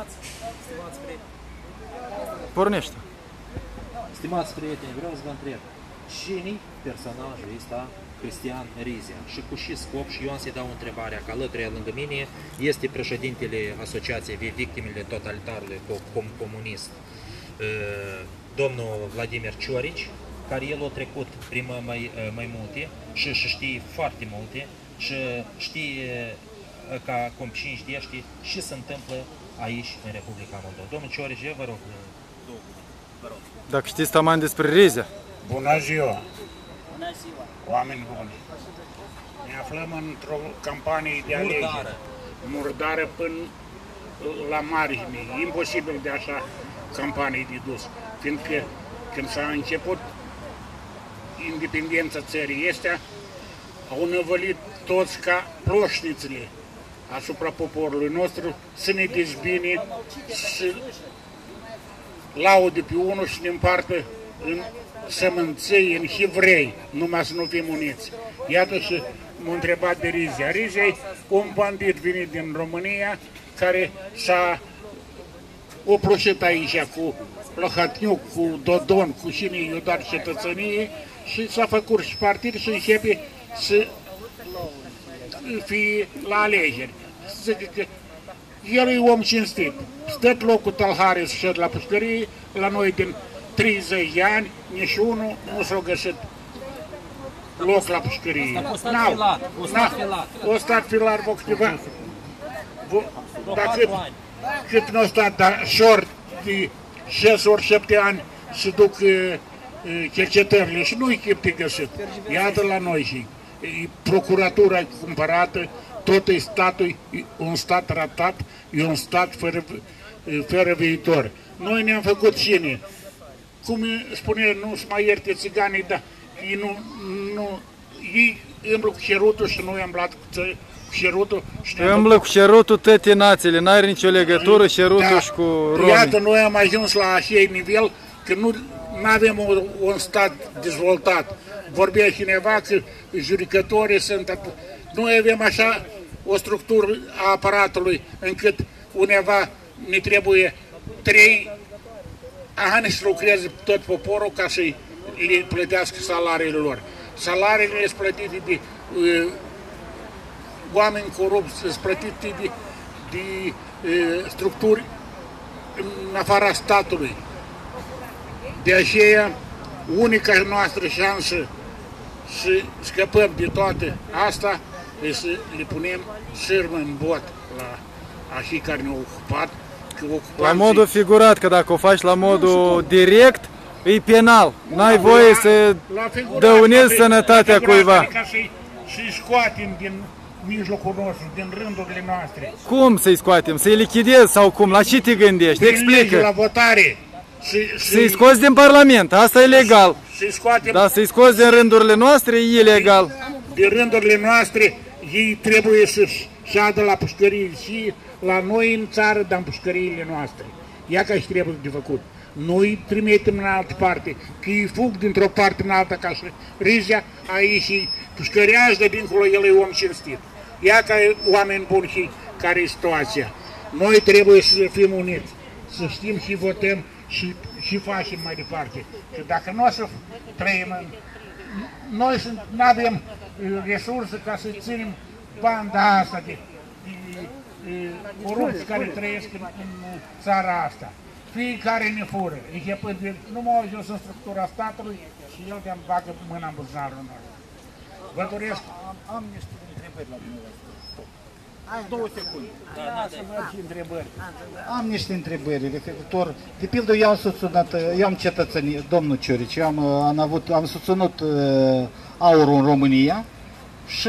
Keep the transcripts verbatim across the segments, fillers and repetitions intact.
Stimați, stimați prieteni. Pornește. Stimați prieteni, vreau să vă întreb. Cine-i personajul ăsta Cristian Rizia? Și cu ce scop? Și eu am să-i dau întrebarea, că alături lângă mine este președintele Asociației Victimele Totalitarului Comunist, domnul Vladimir Ciorici, care el a trecut prin mai, mai multe și, și știe foarte multe și știe ca cum cinci de știe ce se întâmplă aici în Republica Moldova. Domnul Ciorici, eu vă rog, vă rog. Dacă știți taman despre Rizia. Bună ziua! Bună ziua! Oameni buni! Ne aflăm într-o campanie de alegeri murdară. murdară până la margine. Imposibil de așa campanii de dus. Fiindcă când s-a început independența țării astea, au năvălit toți ca ploșnițele asupra poporului nostru să ne dezbine, să laude pe unul și ne împartă în sămânței, în hevrei, numai să nu fim uniți. Iată și m-a întrebat de Rizia. Rizia e un bandit venit din România care s-a oprușit aici cu Plăhatniuc, cu Dodon, cu cine i-a dat cetățenie și s-a făcut și partid și începe să fie la alegeri. Zice, el e om cinstit. Stă locul tălhare să șed la pușcărie, la noi din treizeci de ani, nici unul nu s-a găsit loc la pușcărie. O stat filar, o stat filar. O stat filar, vă câteva. Dacă cât nu a stat, dar short de șase ori șapte ani se duc cercetările și nu-i chip de găsit. Iată la noi și procuratura e cumpărată, tot e statul, e un stat ratat, e un stat fără, fără viitor. Noi ne-am făcut cine? Cum spune, nu se mai ierte țiganii, dar ei nu, nu, ei îmblă cu cerutul și noi am luat cu cerutul. Îmblă cu cerutul toate națiile, n-are nicio legătură cerutul da, și cu romii. Iată, noi am ajuns la acei nivel că nu avem un, un stat dezvoltat. Vorbea cineva că judecătorii sunt... Noi avem așa o structură a aparatului încât undeva ne trebuie trei ani să lucreze tot poporul ca să le plătească salariile lor. Salariile sunt plătite de uh, oameni corupți, sunt plătite de, de uh, structuri în afara statului. De aceea, unica noastră șansă să scăpăm de toate asta e să le punem sârmă în bot la acei care ne-au ocupat. La modul figurat, că dacă o faci la modul direct, e penal. N-ai voie să dăunezi sănătatea cuiva. Ca să-i scoatem din mijlocul nostru, din rândurile noastre. Cum să-i scoatem? Să-i lichidezi sau cum? La ce te gândești? Explică. La votare. Să-i scoți din Parlament, asta e legal. Dar să-i scoți din rândurile noastre e ilegal. Din rândurile noastre ei trebuie să șadă la pușcării și la noi în țară, dar în pușcăriile noastre. Ia ca și trebuie de făcut. Noi trimitem în altă parte, că ei fug dintr-o parte în alta ca și Rizia, aici și pușcărează, de dincolo el e om cinstit. Ia ca oameni buni și care e situația. Noi trebuie să fim uniți, să știm și votăm și, și facem mai departe. Că dacă nu o să trăim în... Noi nu avem resurse ca să ținem banda asta de, de, de corupți care trăiesc în, în țara asta. Fiecare ne fură. Nu m-au ajuns în structura statului și el de-am bagă mâna în buzunarul nostru. Vă doresc. Am, am niște întrebări la dumneavoastră. Două secunde. Da, da, să văd și întrebări. Am niște întrebări referitor. De pildă, eu am susținut, eu am cetățenie, domnul Ciorici, eu am, am, avut, am susținut uh, aurul în România și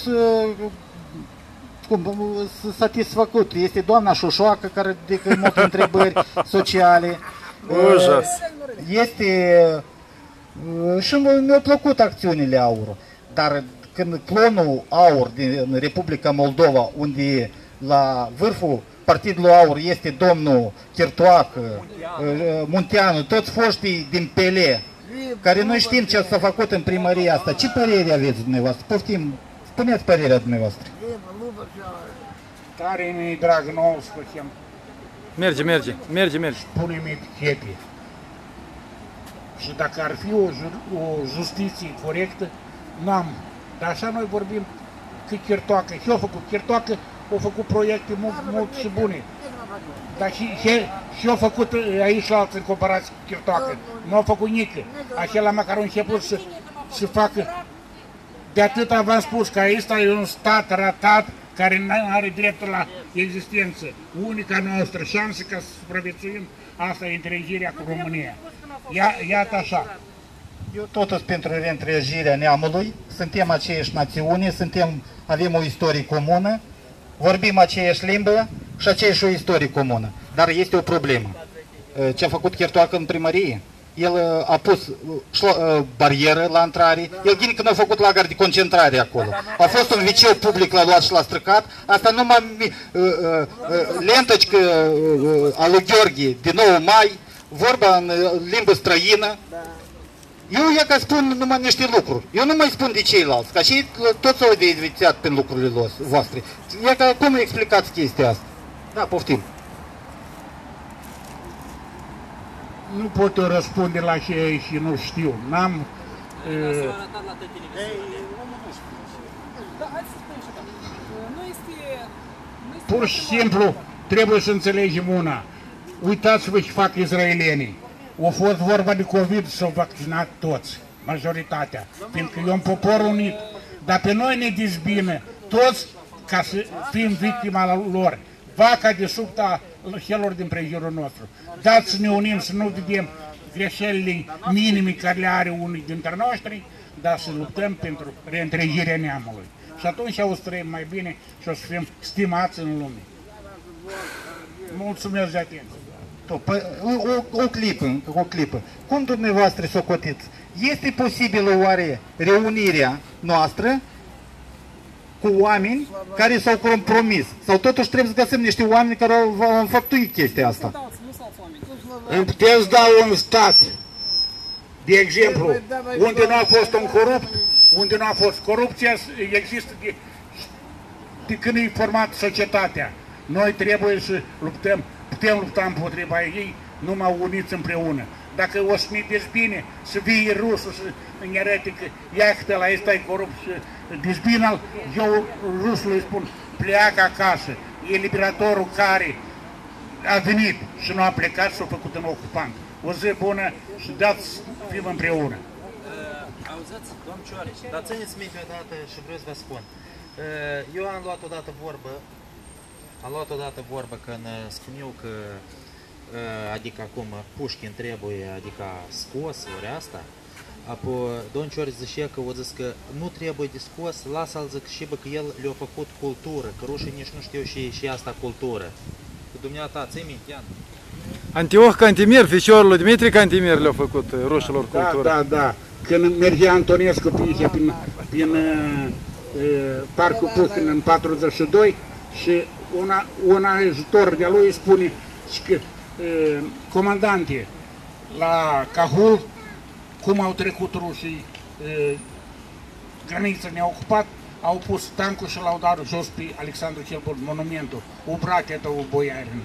sunt satisfăcut. Este doamna Șoșoacă care ridică multe întrebări sociale. Ужас. Este și mi-au plăcut acțiunile aurul, dar când clonul Aur din Republica Moldova, unde la vârful Partidului Aur este domnul Chirtoacă, Munteanu, toți foștii din P L, care noi știm ce s-a făcut în primăria asta. Ce părere aveți dumneavoastră? Poftim, spuneți părerea dumneavoastră. Tare mi-i drag nou să facem Merge, merge, merge, merge. Punem etichete. Și dacă ar fi o, ju- o justiție corectă, n-am. Dar așa noi vorbim că Chirtoacă. Și-au făcut Chirtoacă, au făcut proiecte mult, mult și bune. Dar și, și, și au făcut aici la alții în comparație cu Chirtoacă. Nu au făcut nică. Acela măcar au început să, să facă. De atâta v-am spus că aici e un stat ratat care nu are dreptul la existență. Unica noastră șansă ca să supraviețuim, asta e întregirea cu România. Ia, iată așa. Eu totuși pentru reîntregirea neamului, suntem aceeași națiune, suntem, avem o istorie comună, vorbim aceeași limbă și aceeași o istorie comună. Dar este o problemă. Ce a făcut Chirtoacă în primărie? El a pus barieră la intrare, el gine că nu a făcut lagăr de concentrare acolo. A fost un viceu public, l-a luat și l-a stricat, asta numai lentăcică a lui Gheorghe, din nouă mai, vorba în limbă străină. Eu ia că spun numai niște lucruri. Eu nu mai spun de ceilalți, ca și toți s-au devițat prin lucrurile voastre. Ia că cum explicați chestia asta? Da, poftim. Nu pot eu răspunde la ce și nu știu. N-am... Uh, pur și simplu trebuie să înțelegem una. Uitați-vă ce fac izraelienii. A fost vorba de COVID, s-au vaccinat toți, majoritatea, fiindcă e un popor unit. Dar pe noi ne dezbină toți ca să fim victima lor. Vaca de subta celor din prejurul nostru. Dați să ne unim, să nu vedem greșelile minime care le are unii dintre noștri, dar să luptăm pentru reîntregirea neamului. Și atunci o să trăim mai bine și o să fim stimați în lume. Mulțumesc de atenție. O, o clipă, o clipă. Cum dumneavoastră socotiți? Este posibilă oare reunirea noastră cu oameni care s-au compromis? Sau totuși trebuie să găsim niște oameni care au înfăptuit chestia asta? Îmi puteți da un stat, de exemplu, unde nu a fost un corupt, unde nu a fost corupția, există de, de când e format societatea. Noi trebuie să luptăm, putem lupta împotriva ei, numai uniți împreună. Dacă o să ne dezbine, să vie rusul, să ne arate că iată la ăsta e corupt și dezbină-l, eu rusului îi spun, pleacă acasă, e liberatorul care a venit și nu a plecat, s-a făcut în ocupant. O zi bună și dați fim împreună. Auziți, domn Cioriș, dar țineți minte odată și vreau să vă spun. Eu am luat odată vorbă, am luat odată vorbă când spun eu că adică acum Pușkin trebuie, adică scos ori asta, apoi domn Cioriș zicea că o zis că nu trebuie de scos, lasă-l zic și bă că el le-a făcut cultură, că rușii nici nu știu și, și asta cultură. Că dumneata, ții minte, Ian? Antioh Cantimir, ficiorul lui Dimitri Cantimir le-a făcut rușilor cultură. Da, da, da. Când mergea Antonescu pe, prin, prin uh, Parcul Pușkin în patruzeci și doi și una, un ajutor de-a lui spune că uh, comandante la Cahul, cum au trecut rușii uh, granița neocupat, au pus tancul și l-au dat jos pe Alexandru cel Bun, monumentul, ubrate o boiarină.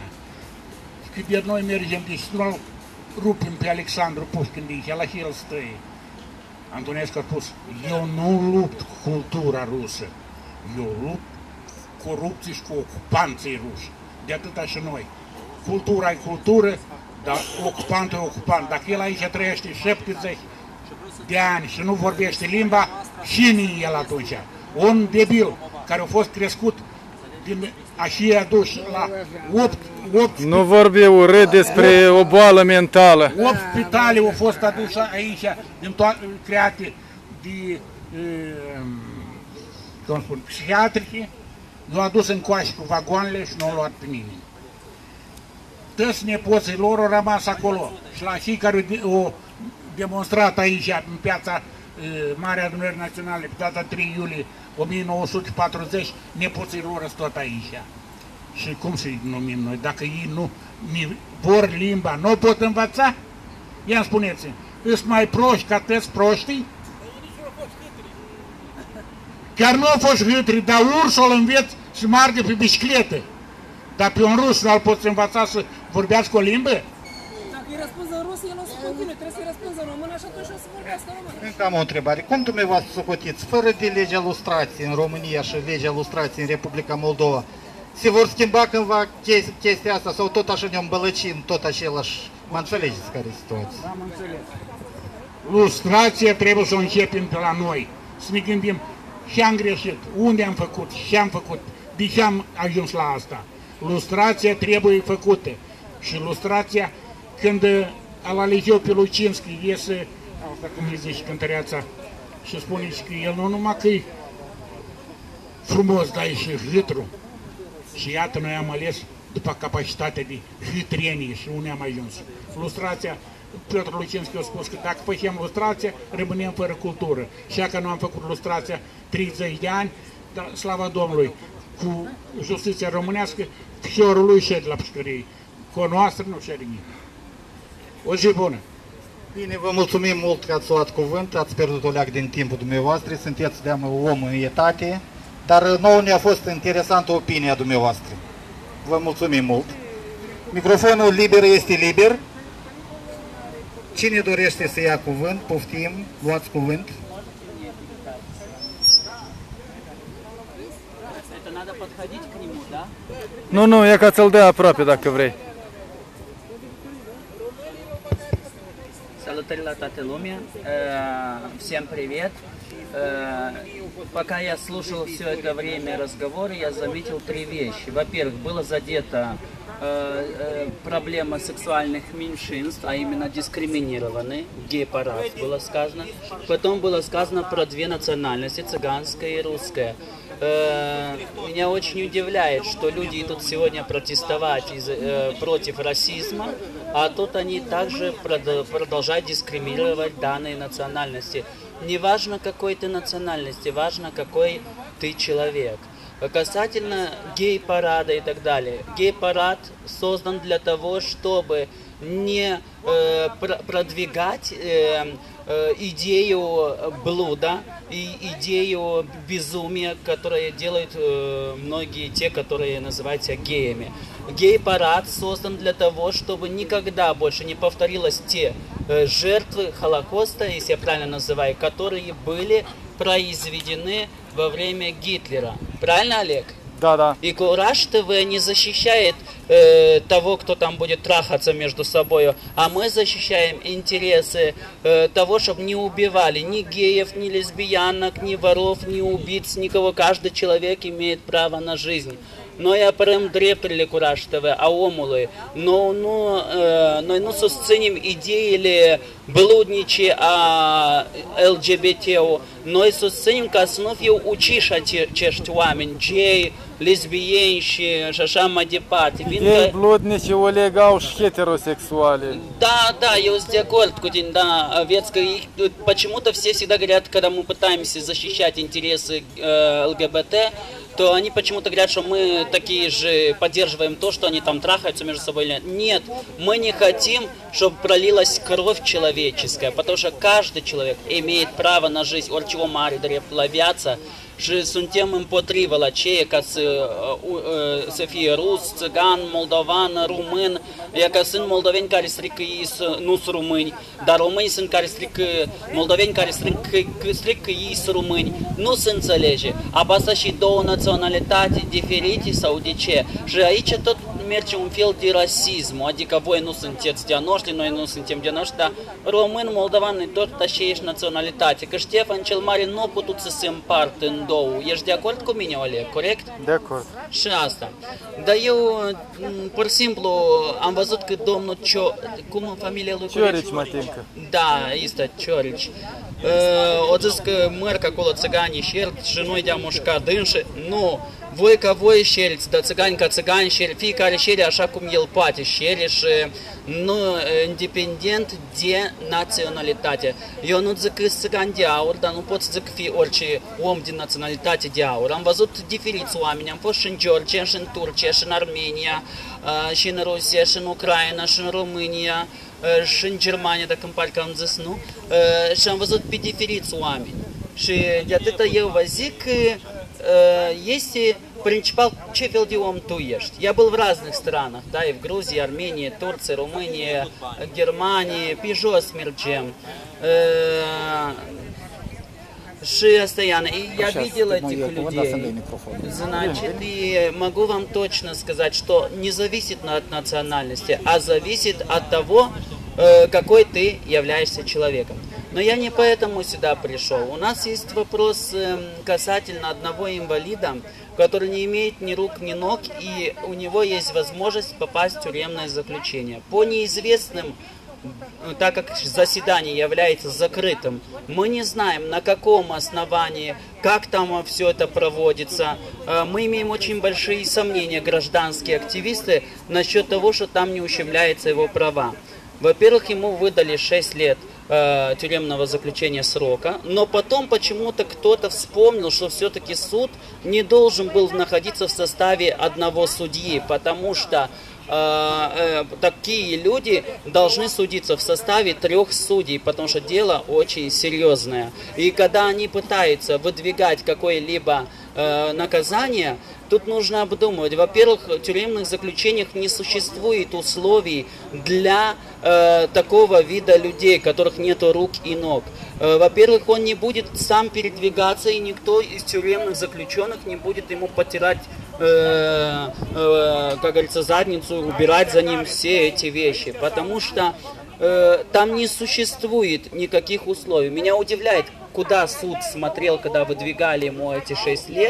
Și de noi mergem, deci nu rupem pe Alexandru Pușkin de aici, la și el stăie. Antonescu a spus, eu nu lupt cu cultura rusă, eu lupt cu corupții și cu ocupanții ruși. De atâta și noi. Cultura e cultură, dar ocupantul e ocupant. Dacă el aici trăiește șaptezeci de ani și nu vorbește limba, cine e el atunci? Un debil care a fost crescut din așa adus la opt, opt Nu vorbi urât despre o boală mentală. opt spitale au fost aduse aici, din toate, create de, cum spun, psihiatrice, l-au adus în coașe cu vagoanele și nu au luat pe nimeni. Toți nepoții lor au rămas acolo și la cei care au demonstrat aici, în piața Marea Adunării Naționale, pe data trei iulie o mie nouă sute patruzeci, nepoții lor sunt tot aici. Și cum să-i numim noi? Dacă ei nu vor limba, nu pot învăța? Ia spuneți-mi, îți mai proști ca tăți proștii? Chiar nu au fost hâtri, dar ursul îl înveți să margă pe bicicletă. Dar pe un rus nu-l poți învăța să vorbească o limbă? Dacă îi răspunzi în rusă, el o să continue. Trebuie să-i răspunzi în română și atunci o să vorbească română. Încă am o întrebare. Cum dumneavoastră socotiți, fără de legea lustrației în România și legea lustrației în Republica Moldova, se vor schimba cândva chestia asta sau tot așa ne îmbălăcim, tot același? Mă înțelegeți care e situația? Am înțeles. Lustrația trebuie să o începem de la noi. Să ne gândim ce am greșit, unde am făcut, ce am făcut, de ce am ajuns la asta. Lustrația trebuie făcută. Și lustrația, când al alegeu pe Lucinski, iese, asta cum îi zice cântăreața, și spune că el nu numai că e frumos, dar e și hâtru. Și iată, noi am ales după capacitatea de hâtrenie și unde am ajuns. Lustrația, Piotr Lucinski a spus că dacă făceam lustrația, rămânem fără cultură. Și dacă nu am făcut lustrația treizeci de ani, dar slava Domnului, cu justiția românească, fiorul lui șede la pușcărie. Cu a noastră nu șede nimic. O zi bună! Bine, vă mulțumim mult că ați luat cuvânt, ați pierdut o leac din timpul dumneavoastră, sunteți de om în etate, dar nouă ne-a fost interesantă opinia dumneavoastră. Vă mulțumim mult. Microfonul liber este liber. Cine dorește să ia cuvânt, poftim, luați cuvânt. Nu, nu, e ca ți-l dea aproape dacă vrei. Salutări la toată lumea, всем привет. Пока я слушал все это время разговора, я заметил три вещи. Во-первых, была задета проблема сексуальных меньшинств, а именно дискриминированы, гей-парад было сказано. Потом было сказано про две национальности, цыганская и русская. Меня очень удивляет, что люди идут сегодня протестовать из, э, против расизма, а тут они также продолжают дискриминировать данные национальности. Не важно, какой ты национальности, важно, какой ты человек. Касательно гей-парада и так далее. Гей-парад создан для того, чтобы не э, продвигать э, э, идею блуда и идею безумия, которые делают э, многие те, которые называются геями. Гей-парад создан для того, чтобы никогда больше не повторилось те э, жертвы Холокоста, если я правильно называю, которые были произведены во время Гитлера. Правильно, Олег? Da, da. И Кураж ТВ не защищает э, того, кто там будет трахаться между собой, а мы защищаем интересы э, того, чтобы не убивали ни геев, ни лесбиянок, ни воров, ни убийц, никого. Каждый человек имеет право на жизнь. Noi apărăm drepturile Curaj T V, a omului. Noi nu, noi nu susținem ideile bludnice a L G B T-ul. Noi susținem ca să nu fie uciși acești oameni, gei, lesbieni și așa mai departe. Gei, bludnici, ulegau și heterosexuale. Да, да, я de acord cu tine, да, ведь почему-то все всегда говорят, когда мы пытаемся защищать интересы Л Г Б Т, то они почему-то говорят, что мы такие же поддерживаем то, что они там трахаются между собой. Нет, мы не хотим, чтобы пролилась кровь человеческая, потому что каждый человек imеет право на жизнь. Orice om are drept la viață și suntem împotriva la ceea ca să, să fie rus, țigan, moldovan, român. E că sunt moldoveni care strică, ei nu sunt români, dar români sunt care strică, moldoveni care strică, strică ei sunt români. Nu se înțelege. Apasă și două naționalități diferite sau de ce? Și aici tot merge un fel de rasism, adică voi nu sunteți de-a noștri, noi nu suntem de-a noștri, dar român, moldovan, e tot aceeași naționalitate. Că Ștefan cel Mare nu a putut să se împartă în două. Ești de acord cu mine, Oleg, corect? De acord. Și asta. Dar eu, pur și simplu, am văzut că domnul Cio... Cum în familia lui Ciorici, Matincă. Da, este Ciorici. Uh, o zis că merg acolo țiganii șerți și noi de-am mușcat dânși. Nu, voi ca voi șeriți, dar țigani ca țigani șeri, fiecare șeri așa cum el poate șeri și nu, independent de naționalitate. Eu nu zic că țigan de aur, dar nu pot să zic că fie orice om din naționalitate de aur. Am văzut diferiți oameni, am fost și în Georgia, și în Turcia, și în Armenia, și în Rusia, și în Ucraina, și în România, și în Germania, dacă îmi pare că am zis, nu? Și am văzut pe diferiți oameni. Și de atâta eu vă zic că este принципал ce ом tu ești. Я был в разных странах, да, и в Грузии, Армении, Турции, Румынии, Германии, пижос мерджем. Постоянно. И я видел этих людей. Значит, и могу вам точно сказать, что не зависит от национальности, а зависит от того, какой ты являешься человеком. Но я не поэтому сюда пришел. У нас есть вопрос касательно одного инвалида, который не имеет ни рук, ни ног, и у него есть возможность попасть в тюремное заключение. По неизвестным, так как заседание является закрытым, мы не знаем, на каком основании, как там все это проводится. Мы имеем очень большие сомнения, гражданские активисты, насчет того, что там не ущемляются его права. Во-первых, ему выдали шесть лет э, тюремного заключения срока, но потом почему-то кто-то вспомнил, что все-таки суд не должен был находиться в составе одного судьи, потому что э, э, такие люди должны судиться в составе трех судей, потому что дело очень серьезное. И когда они пытаются выдвигать какое-либо э, наказание, тут нужно обдумывать. Во-первых, в тюремных заключениях не существует условий для э, такого вида людей, которых нет рук и ног. Э, во-первых, он не будет сам передвигаться, и никто из тюремных заключенных не будет ему потирать, э, э, как говорится, задницу, убирать за ним все эти вещи. Потому что э, там не существует никаких условий. Меня удивляет, куда суд смотрел, когда выдвигали ему эти шесть лет.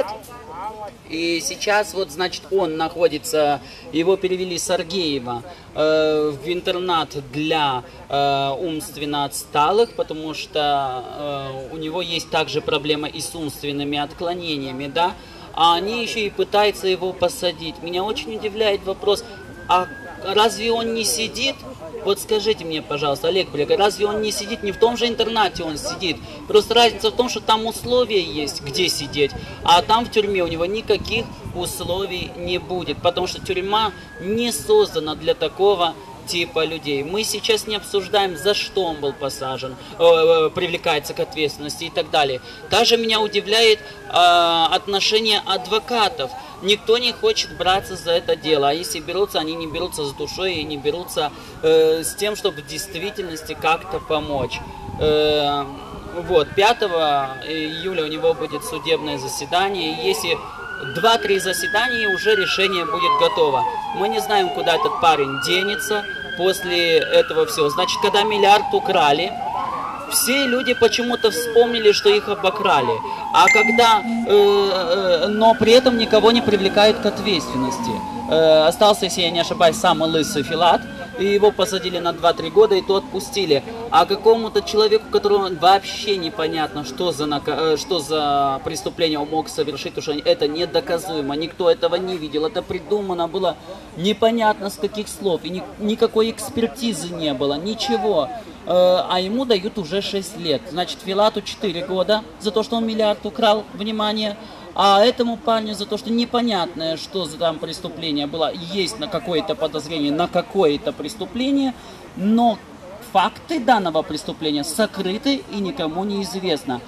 И сейчас вот, значит, он находится, его перевели с Аргеева э, в интернат для э, умственно отсталых, потому что э, у него есть также проблема и с умственными отклонениями, да, а они еще и пытаются его посадить. Меня очень удивляет вопрос, а разве он не сидит? Вот скажите мне, пожалуйста, Олег Брega, разве он не сидит, не в том же интернате он сидит? Просто разница в том, что там условия есть, где сидеть, а там в тюрьме у него никаких условий не будет, потому что тюрьма не создана для такого типа людей. Мы сейчас не обсуждаем, за что он был посажен, э, привлекается к ответственности и так далее. Также меня удивляет э, отношение адвокатов. Никто не хочет браться за это дело, а если берутся, они не берутся с душой и не берутся э, с тем, чтобы в действительности как-то помочь. Э, вот, пятого июля у него будет судебное заседание, и если два-три заседания, уже решение будет готово. Мы не знаем, куда этот парень денется после этого всего. Значит, когда миллиард украли, все люди почему-то вспомнили, что их обокрали. А когда, э, э, но при этом никого не привлекают к ответственности. Э, остался, если я не ошибаюсь, самый лысый Филат, и его посадили на два-три года, и то отпустили. А какому-то человеку, которому вообще непонятно, что за, нака... что за преступление он мог совершить, потому что это недоказуемо, никто этого не видел, это придумано было непонятно с каких слов, и ни... никакой экспертизы не было, ничего. А ему дают уже шесть лет. Значит, Филату четыре года за то, что он миллиард украл, внимание. А этому парню за то, что непонятное, что за там преступление было, есть на какое-то подозрение, на какое-то преступление, но факты данного преступления сокрыты и никому не известно.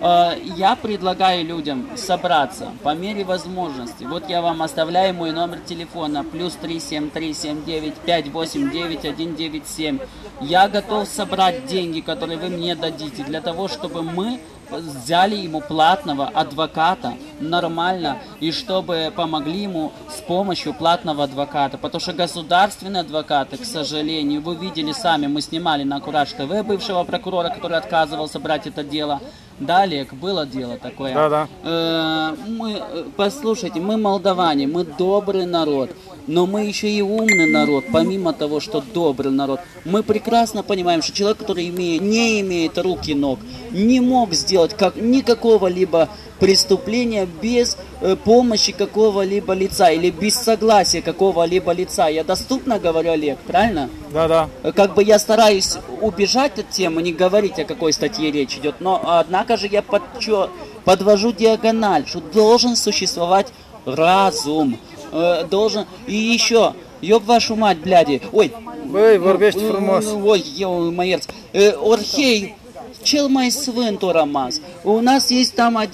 Я предлагаю людям собраться по мере возможности. Вот я вам оставляю мой номер телефона плюс три семь три семь девять пять восемь девять один девять семь. Я готов собрать деньги, которые вы мне дадите, для того, чтобы мы взяли ему платного адвоката нормально, и чтобы помогли ему с помощью платного адвоката. Потому что государственные адвокаты, к сожалению, вы видели сами, мы снимали на Кураж ТВ бывшего прокурора, который отказывался брать это дело. Да, Олег, было дело такое. Да, да. Э, мы, послушайте, мы молдаване, мы добрый народ, но мы еще и умный народ, помимо того, что добрый народ. Мы прекрасно понимаем, что человек, который имеет, не имеет рук и ног, не мог сделать как, никакого либо преступления без э, помощи какого-либо лица или без согласия какого-либо лица. Я доступно говорю, Олег, правильно? Да, да. Как бы я стараюсь убежать от темы, не говорить, о какой статье речь идет, но однако же я подчё, подвожу диагональ, что должен существовать разум. Э, должен... И еще, ёб вашу мать, бляди. Ой. Ой, vorbești frumos. Ой, eu mă ierți. Орхей, cel mai sfânt Орамаз. У нас есть там один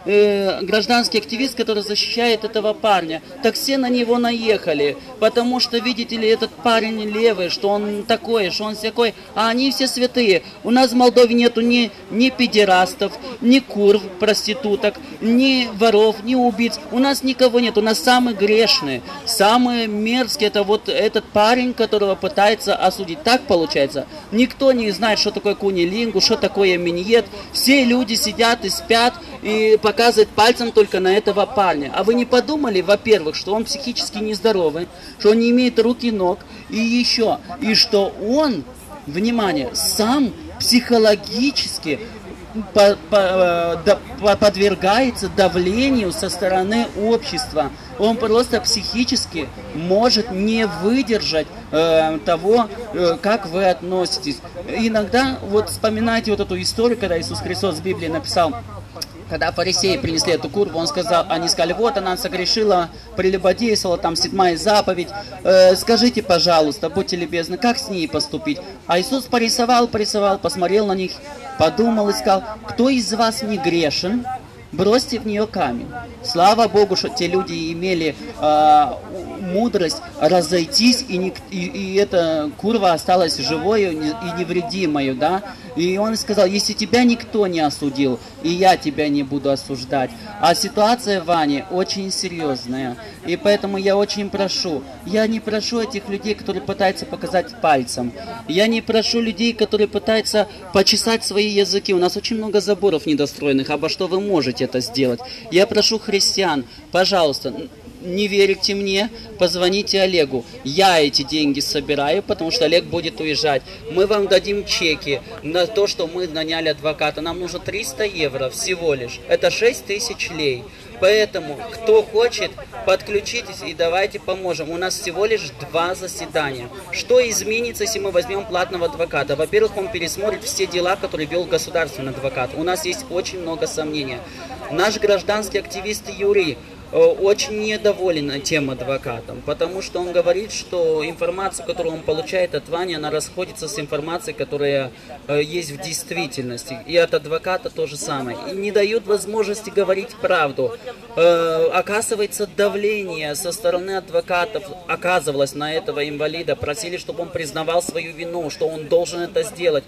э, гражданский активист, который защищает этого парня. Так все на него наехали, потому что, видите ли, этот парень левый, что он такой, что он всякой, а они все святые. У нас в Молдове нету ни, ни педерастов, ни курв, проституток, ни воров, ни убийц. У нас никого нет, у нас самые грешные, самые мерзкие, это вот этот парень, которого пытается осудить. Так получается? Никто не знает, что такое кунилингу, что такое миньет. Все люди сидят и спят, и показывают пальцем только на этого парня. А вы не подумали, во-первых, что он психически нездоровый, что он не имеет рук и ног, и еще, и что он, внимание, сам психологически по, по, да, подвергается давлению со стороны общества. Он просто психически может не выдержать э, того, э, как вы относитесь. Иногда, вот вспоминайте вот эту историю, когда Иисус Христос в Библии написал, когда фарисеи принесли эту курву, он сказал, они сказали, вот она согрешила, прелюбодействовала, там седьмая заповедь, э, скажите, пожалуйста, будьте любезны, как с ней поступить? А Иисус порисовал, порисовал, посмотрел на них, подумал и сказал, кто из вас не грешен, бросьте в нее камень. Слава Богу, что те люди имели э, мудрость разойтись, и, не, и, и эта курва осталась живой и невредимой, да? И он сказал, если тебя никто не осудил, и я тебя не буду осуждать. А ситуация в Ване очень серьезная. И поэтому я очень прошу, я не прошу этих людей, которые пытаются показать пальцем. Я не прошу людей, которые пытаются почесать свои языки. У нас очень много заборов недостроенных, обо что вы можете это сделать. Я прошу христиан, пожалуйста, не верите мне, позвоните Олегу. Я эти деньги собираю, потому что Олег будет уезжать. Мы вам дадим чеки на то, что мы наняли адвоката. Нам нужно триста евро всего лишь. Это шесть тысяч лей. Поэтому, кто хочет, подключитесь и давайте поможем. У нас всего лишь два заседания. Что изменится, если мы возьмем платного адвоката? Во-первых, он пересмотрит все дела, которые вел государственный адвокат. У нас есть очень много сомнений. Наш гражданский активист Юрий очень недоволен тем адвокатом, потому что он говорит, что информацию, которую он получает от Вани, она расходится с информацией, которая э, есть в действительности. И от адвоката то же самое. И не дают возможности говорить правду. Э, оказывается, давление со стороны адвокатов оказывалось на этого инвалида. Просили, чтобы он признавал свою вину, что он должен это сделать.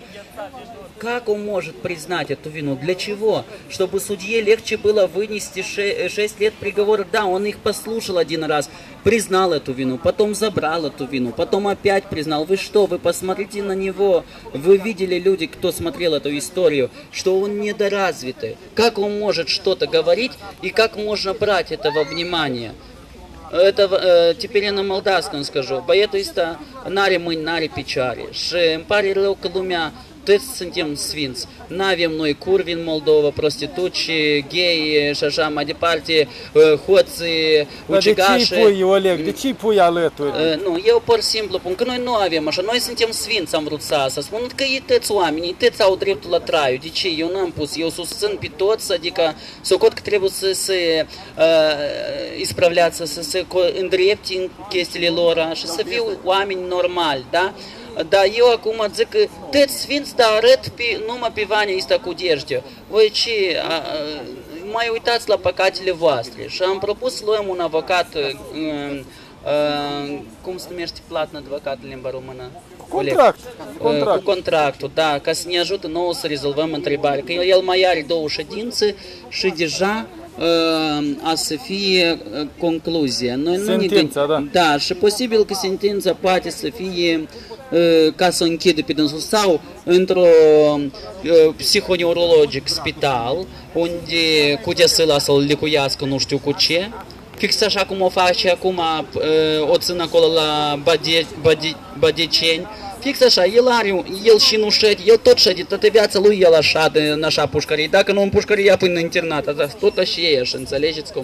Как он может признать эту вину? Для чего? Чтобы судье легче было вынести шесть лет приговора. Да, он их послушал один раз, признал эту вину, потом забрал эту вину, потом опять признал. Вы что? Вы посмотрите на него. Вы видели, люди, кто смотрел эту историю, что он недоразвитый. Как он может что-то говорить и как можно брать этого внимания? Это э, теперь я на молдавском скажу. Боетуиста нари мâini нари picioare. Și îmi pare rău că lumea toți suntem sfinți. N-avem noi curvi în Moldova, prostituți, gay și așa mai departe, hoți, ucigași. De ce-i pui, Oleg? De ce-i pui alături? Nu, eu pur și simplu spun că noi nu avem așa. Noi suntem sfinți, am vrut să să spun că ei toți oamenii, toți au dreptul la traiu. De ce? Eu n-am pus. Eu susțin pe toți, adică socot că trebuie să se uh, ispravleață, să se îndrepte în chestiile lor și să fiu oameni normali, da? Da, eu acum zic că toți sfinți, dar arăt pe, numai pe Vania ăsta cu dejde. Voi ce, a, mai uitați la păcatele voastre. Și am propus să luăm un avocat, uh, uh, cum se numește platnă advocat în limba română? Contract. Contract. Cu contractul, da, ca să ne ajute nouă să rezolvăm întrebarea. Că el mai are două ședințe și deja a să fie concluzia. Noi sentința, nu ne... da. Da, și posibil că sentința poate să fie ca să o închidă pe dânsul sau într-o psihoneurologic spital, unde Cudesâla să-l licuiască nu știu cu ce, fix așa cum o face acum, o țin acolo la Bade, Bade, Badeceni. Fix așa, el are, el și nu șede, el tot șede, toată viața lui el așa, în așa pușcărie. Dacă nu în pușcărie, până în internat, tot așa e, înțelegeți cum?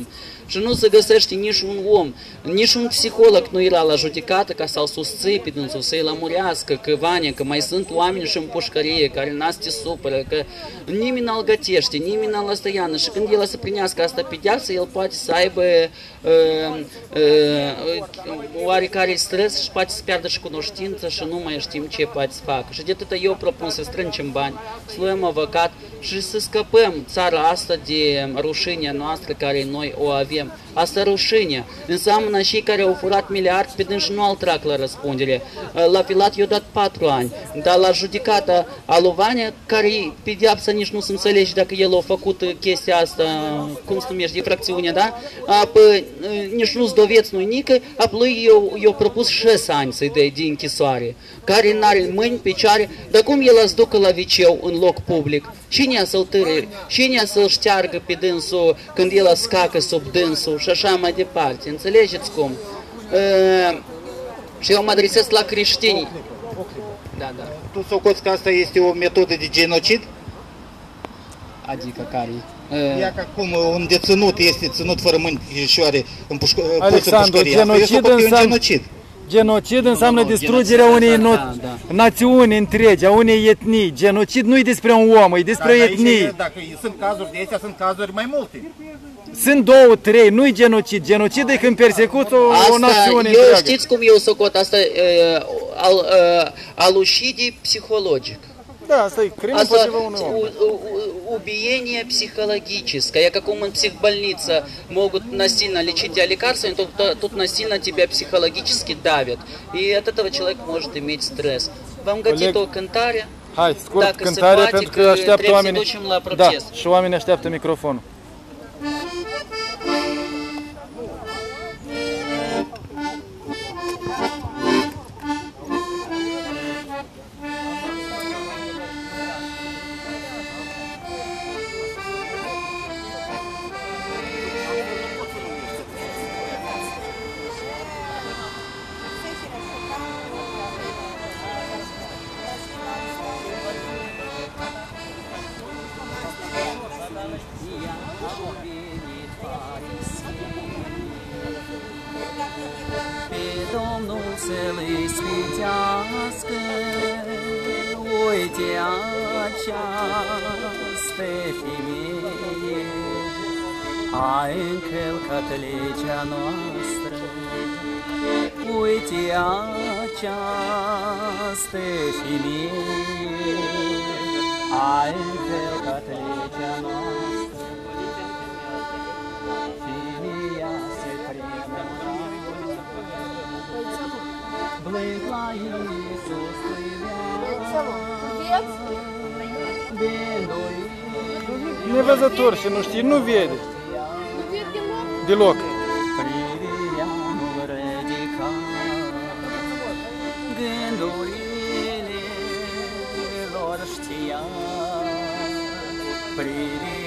Și nu se găsește nici un om, nici un psiholog nu era la judecată ca să-l susții pe dânsul, să-i lămurească că, Vania, că mai sunt oameni și în pușcărie care n-ați te supără, că nimeni n-l gătește, nimeni n-l lăstăiană și când el să primească asta pedeapsă, el poate să aibă uh, uh, oarecare stres și poate să pierdă și cunoștință și nu mai știm ce poate să facă. Și de atât eu propun să strângem bani, să luăm avocat și să scăpăm țara asta de rușinea noastră care noi o avem. Asta rușine. Înseamnă cei care au furat miliarde pe dânsi nu al trag la răspundere. La Filat i-a dat patru ani, dar la judecata a lui Vania, care pedeapsa nici nu se înțelege dacă el a făcut chestia asta, cum se numește, infracțiune, da? Apă, nici nu-ți doveți nu nică, apoi i-a propus șase ani să-i dea de închisoare, care n-are mâini, picioare, dar cum el să ducă la viceu în loc public? Cine să-l târâi? Cine să-l șteargă pe dânsul când el scacă sub dânsul și așa mai departe? Înțelegeți cum? Uh, și eu mă adresez la creștini. Da, da. Tu socoți că asta este o metodă de genocid? Adică care? Uh, Ia ca cum un deținut este ținut fără mâini picioare în pușcă, Alexandru, genocid înseamnă... genocid. Genocid înseamnă nu, distrugerea unei no da, da. națiuni întregi, a unei etnii. Genocid nu e despre un om, e despre da, etnie. Dacă sunt cazuri de astea, sunt cazuri mai multe. Sunt două, trei, nu-i genocid. Genocid e când persecuți o, o națiune eu întreagă. Știți cum eu socot asta uh, al, uh, alucidii psihologic. Да, asta e crimă împotriva unui om. Убиение психологическое, как в психбольнице могут насильно лечить тебя лекарствами, то, то тут насильно тебя психологически давят. И от этого человек может иметь стресс. Вам гатит o cântare? Hai, scurt cântare pentru că așteaptă oamenii. Da, și oamenii așteaptă microfonul. Să-l sfințească, uite această femeie a încălcat legea noastră. Uite această femeie a încălcat legea noastră. Femeia se treză blând la Iisus Nevăzător și nu știi, nu vede. Deloc. Privirea nu ridica, gândurile lor știa. Privirea